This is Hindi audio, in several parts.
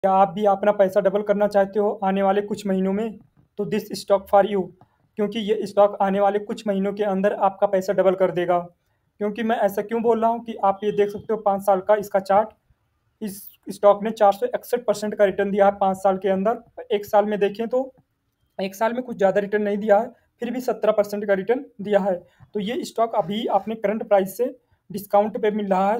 क्या आप भी अपना पैसा डबल करना चाहते हो आने वाले कुछ महीनों में? तो दिस स्टॉक फॉर यू, क्योंकि ये स्टॉक आने वाले कुछ महीनों के अंदर आपका पैसा डबल कर देगा। क्योंकि मैं ऐसा क्यों बोल रहा हूँ कि आप ये देख सकते हो 5 साल का इसका चार्ट। इस स्टॉक ने 461% का रिटर्न दिया है 5 साल के अंदर। एक साल में देखें तो एक साल में कुछ ज़्यादा रिटर्न नहीं दिया है, फिर भी 17% का रिटर्न दिया है। तो ये स्टॉक अभी अपने करंट प्राइस से डिस्काउंट पे मिल रहा है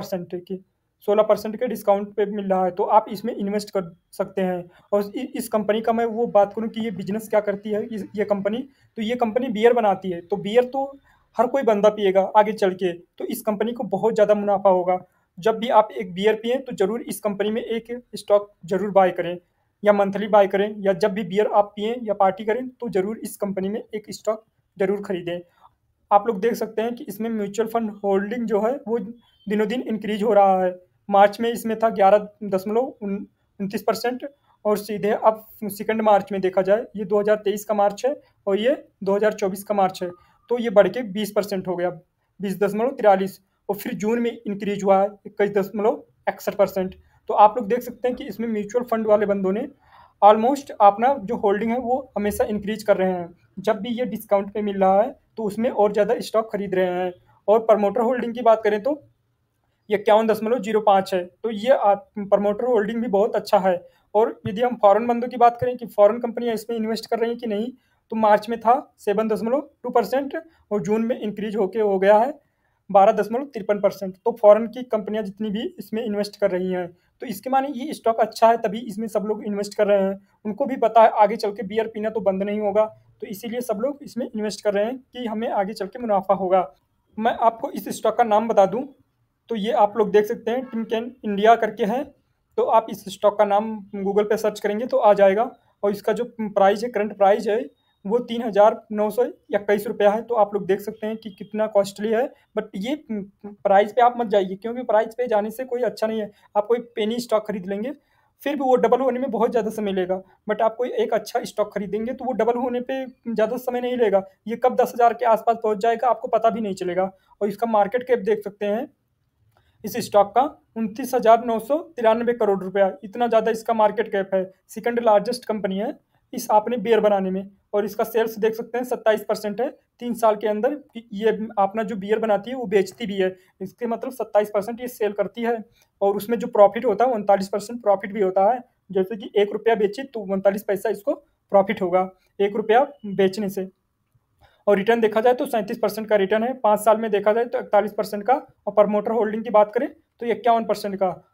16% के डिस्काउंट पे मिल रहा है। तो आप इसमें इन्वेस्ट कर सकते हैं। और इस कंपनी का मैं वो बात करूं कि ये बिजनेस क्या करती है, ये कंपनी, तो ये कंपनी बियर बनाती है। तो बियर तो हर कोई बंदा पिएगा आगे चल के, तो इस कंपनी को बहुत ज़्यादा मुनाफा होगा। जब भी आप एक बियर पिए तो जरूर इस कंपनी में एक स्टॉक जरूर बाय करें, या मंथली बाय करें, या जब भी बियर आप पिएं या पार्टी करें तो जरूर इस कंपनी में एक स्टॉक जरूर खरीदें। आप लोग देख सकते हैं कि इसमें म्यूचुअल फंड होल्डिंग जो है वो दिनों दिन इंक्रीज हो रहा है। मार्च में इसमें था 11.29%, और सीधे अब सेकंड मार्च में देखा जाए, ये 2023 का मार्च है और ये 2024 का मार्च है, तो ये बढ़ के 20% हो गया, 20.43। और फिर जून में इंक्रीज हुआ है 21.61%। तो आप लोग देख सकते हैं कि इसमें म्यूचुअल फंड वाले बंदों ने ऑलमोस्ट अपना जो होल्डिंग है वो हमेशा इंक्रीज कर रहे हैं। जब भी ये डिस्काउंट पे मिल रहा है तो उसमें और ज़्यादा स्टॉक खरीद रहे हैं। और प्रमोटर होल्डिंग की बात करें तो ये 51.05 है। तो ये प्रमोटर होल्डिंग भी बहुत अच्छा है। और यदि हम फॉरेन बंदों की बात करें कि फॉरेन कंपनियां इसमें इन्वेस्ट कर रही हैं कि नहीं, तो मार्च में था 7.2%, और जून में इंक्रीज होके हो गया है 12.53%। तो फॉरेन की कंपनियां जितनी भी इसमें इन्वेस्ट कर रही हैं, तो इसके माने ये स्टॉक अच्छा है, तभी इसमें सब लोग इन्वेस्ट कर रहे हैं। उनको भी पता है आगे चल के बियर पीना तो बंद नहीं होगा, तो इसीलिए सब लोग इसमें इन्वेस्ट कर रहे हैं कि हमें आगे चल के मुनाफा होगा। मैं आपको इस स्टॉक का नाम बता दूं, तो ये आप लोग देख सकते हैं टिमकेन इंडिया करके है। तो आप इस स्टॉक का नाम गूगल पे सर्च करेंगे तो आ जाएगा। और इसका जो प्राइस है, करंट प्राइस है, वो 3,921 रुपया है। तो आप लोग देख सकते हैं कि कितना कॉस्टली है। बट ये प्राइस पे आप मत जाइए, क्योंकि प्राइस पे जाने से कोई अच्छा नहीं है। आप कोई पेनी स्टॉक खरीद लेंगे, फिर भी वो डबल होने में बहुत ज़्यादा समय लेगा। बट आप कोई एक अच्छा स्टॉक खरीदेंगे तो वो डबल होने पे ज़्यादा समय नहीं लेगा। ये कब 10,000 के आसपास पहुंच जाएगा आपको पता भी नहीं चलेगा। और इसका मार्केट कैप देख सकते हैं इस स्टॉक का, 29,993 करोड़ रुपया, इतना ज़्यादा इसका मार्केट कैप है। सेकंड लार्जेस्ट कंपनी है इस आपने बियर बनाने में। और इसका सेल्स देख सकते हैं 27% है 3 साल के अंदर। ये अपना जो बियर बनाती है वो बेचती भी है, इसके मतलब 27% ये सेल करती है। और उसमें जो प्रॉफिट होता है 39% प्रॉफिट भी होता है। जैसे कि 1 रुपया बेचे तो 39 पैसा इसको प्रॉफिट होगा 1 रुपया बेचने से। और रिटर्न देखा जाए तो 37% का रिटर्न है 5 साल में, देखा जाए तो 41% का। और प्रमोटर होल्डिंग की बात करें तो 51% का।